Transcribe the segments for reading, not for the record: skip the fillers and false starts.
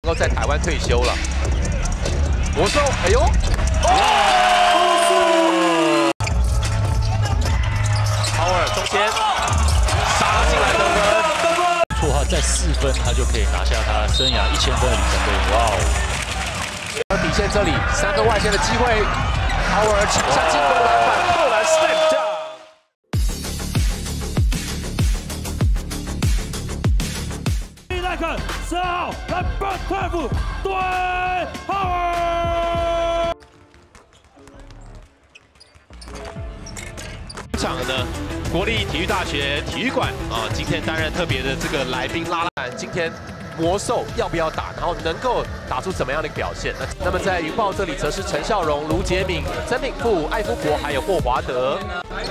够在台湾退休了。魔兽，哎呦，豪尔中间杀进来得分， 错的话再4分，他就可以拿下他生涯1000分的里程碑。哇哦！ 底线这里3个外线的机会，豪尔抢下进攻篮板，后来 slam dunk。 10号篮板快步对豪尔。 场呢，国立体育大学体育馆啊，今天担任特别的这个来宾拉拉。今天魔兽要不要打，然后能够打出怎么样的一个表现？那么在云豹这里则是陈孝荣、卢杰敏、曾炳富、艾夫伯还有霍华德。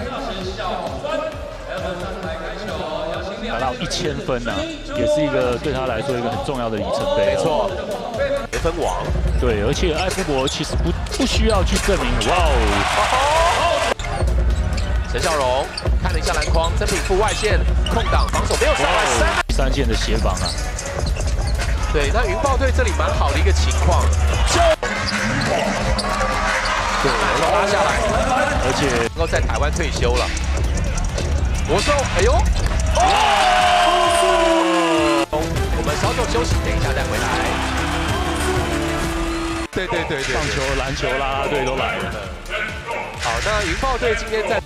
达到1000分呢、也是一个对他来说一个很重要的里程碑。 没错，得分王。 对，而且艾夫伯其实不需要去证明。哇哦！ 陈孝荣看了一下篮筐，曾炳富外线空档防守没有上来 3线的协防啊。 对，那云豹队这里蛮好的一个情况，对，拉下来， 而且能够在台湾退休了。魔兽，哎呦！ 我们稍作休息，等一下再回来。对， 棒球、篮球、啦啦队都来了。 好，那云豹队今天在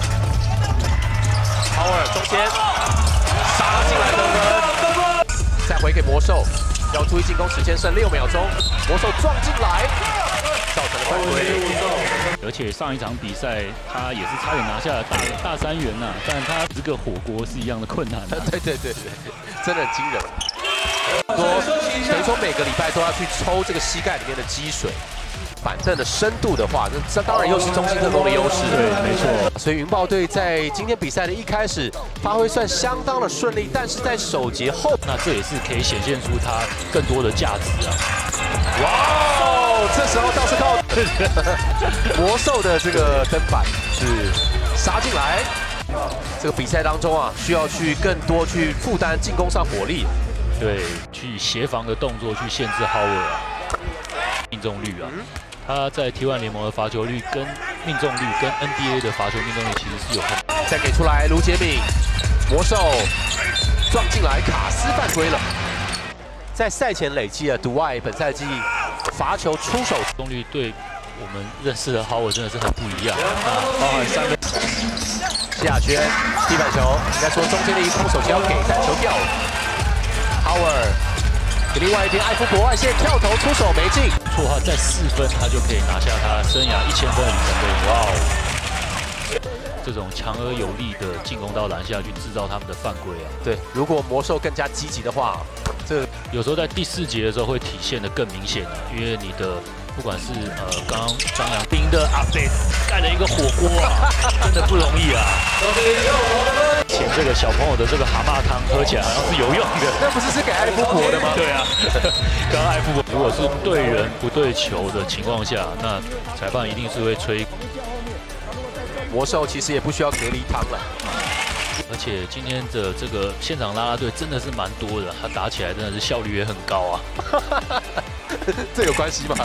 豪尔中间杀进来得分，再回给魔兽，要注意进攻时间剩6秒钟，魔兽撞进来，造成了犯规。 而且上一场比赛他也是差点拿下了大3元呐、但他这个火锅是一样的困难、啊。 对，真的很惊人。等于说每个礼拜都要去抽这个膝盖里面的积水。板凳的深度的话，这当然又是中信特攻的优势。 对，没错。 所以云豹队在今天比赛的一开始发挥算相当的顺利，但是在首节后， 那这也是可以显现出他更多的价值啊。 哇哦，这时候倒是靠魔兽的这个登板是杀进来。这个比赛当中啊，需要去更多去负担进攻上火力。 对，去协防的动作去限制豪尔啊，命中率啊。他在T1联盟的罚球率跟命中率跟 NBA 的罚球命中率其实是有很。 再给出来卢杰敏，魔兽撞进来，卡斯犯规了。在赛前累积了独爱本赛季罚球出手命中率对我们认识的豪尔真的是很不一样，包含3分。 西亚轩地板球，应该说中间的一个空手交给，但球掉了。豪尔给另外一边艾夫伯外线跳投出手没进。 错的话再4分，他就可以拿下他生涯1000分的里程碑。哇哦！这种强而有力的进攻到篮下去制造他们的犯规啊。 对，如果魔兽更加积极的话，这有时候在第4节的时候会体现得更明显啊，因为你的不管是刚刚张良斌的阿贝盖了一个火锅啊，真的不容易啊。前这个小朋友的这个蛤蟆汤喝起来好像是有用的， 那不是给艾夫伯的吗？ 对啊，刚刚艾夫伯如果是对人不对球的情况下，那裁判一定是会吹。 魔兽其实也不需要隔离汤了， 而且今天的这个现场啦啦队真的是蛮多的，他打起来真的是效率也很高啊。 这有关系吗？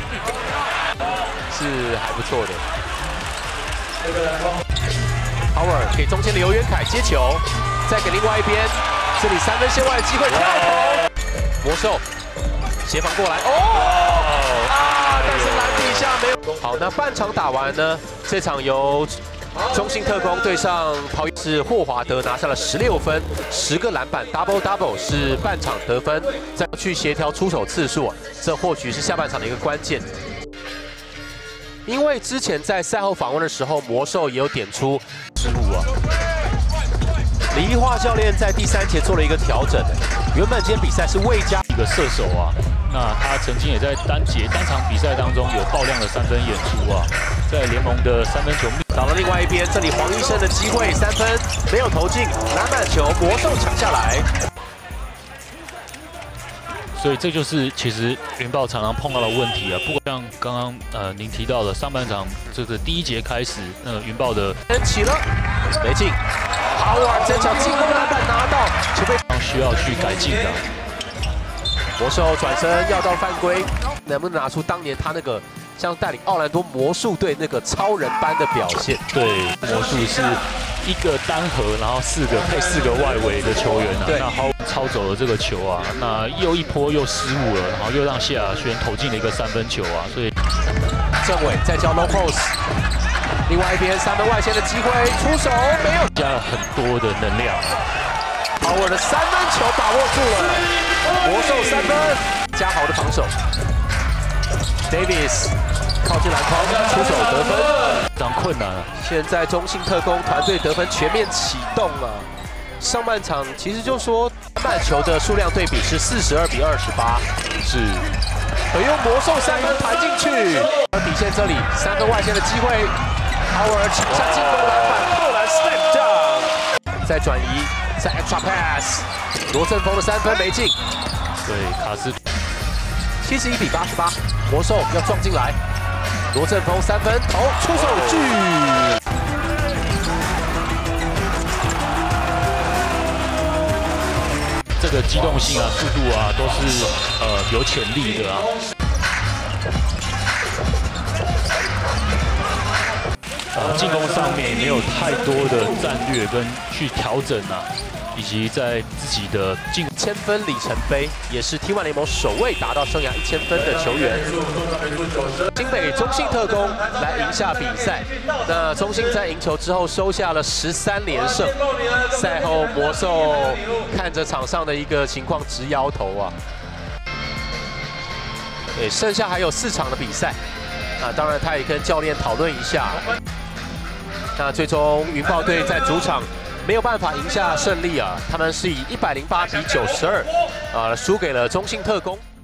是还不错的。豪尔给中间的刘元凯接球，再给另外一边，这里3分线外的机会跳投，魔兽协防过来，但是篮底下没有。好，那半场打完呢，这场由中信特攻对上桃园是霍华德拿下了16分，10个篮板 ，double double 是半场得分，再去协调出手次数，这或许是下半场的一个关键。因为之前在赛后访问的时候，魔兽也有点出失误啊。李易化教练在第3节做了一个调整，原本今天比赛是魏家一个射手啊，那他曾经也在单场比赛当中有爆量的3分演出啊，在联盟的3分球找了另外一边，这里黄医生的机会3分没有投进，篮板球魔兽抢下来。 所以这就是其实云豹常常碰到的问题啊。不过像刚刚您提到的上半场这个第1节开始，云豹的起了没进，豪尔这场进攻篮板拿到，球被需要去改进的。 魔兽转身要到犯规，能不能拿出当年他那个像带领奥兰多魔术队那个超人般的表现？ 对，魔术是一个单核，然后配4个外围的球员啊，那好抄走了这个球啊，那又一波又失误了，然后又让谢亚轩投进了一个3分球啊，所以郑伟再交 low post， 另外一边3分外线的机会，出手没有， 加了很多的能量。 Howard 的3分球把握住了，魔兽3分，加豪的防守 ，Davis 靠近篮筐出手得分， 非常困难啊。 现在中信特攻团队得分全面启动了。上半场其实就说半球的数量对比是42比28， 是， 用魔兽3分弹进去，底线这里3分外线的机会 ，Howard 抢下进攻篮板，扣篮 step down， 再转移，再 extra pass， 罗振峰的3分没进， 对，卡斯 71比88，魔兽要撞进来，罗振峰3分投出手距。 这个机动性啊、速度啊，都是有潜力的啊。进攻上面没有太多的战略跟去调整啊，以及在自己的 1000分里程碑，也是 T1 联盟首位达到生涯1000分的球员。新北中信特攻来赢下比赛，那中信在赢球之后收下了13连胜。赛后魔兽看着场上的一个情况直摇头啊。剩下还有4场的比赛，当然他也跟教练讨论一下。那最终云豹队在主场没有办法赢下胜利啊，他们是以108比92输给了中信特攻。